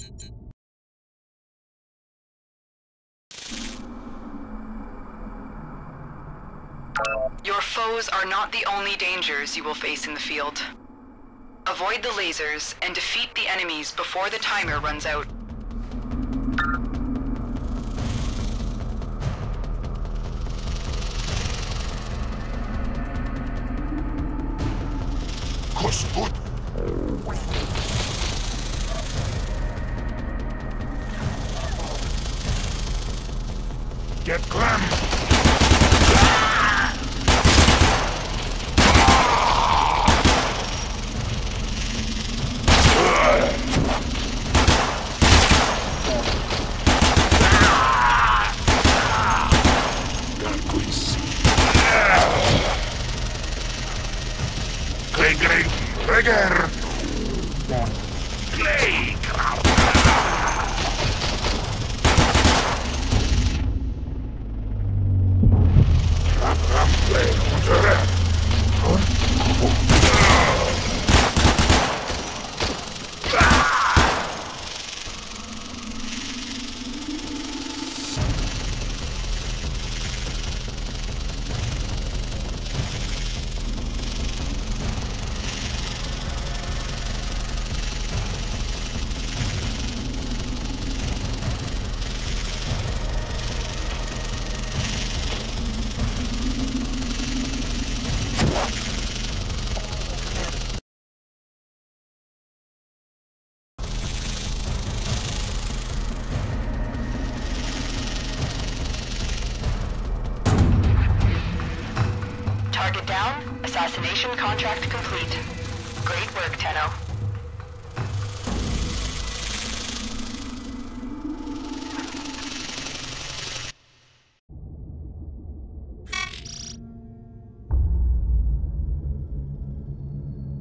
Your foes are not the only dangers you will face in the field. Avoid the lasers and defeat the enemies before the timer runs out. Get clammed! Trigger! Clay crowd! Target down. Assassination contract complete. Great work, Tenno.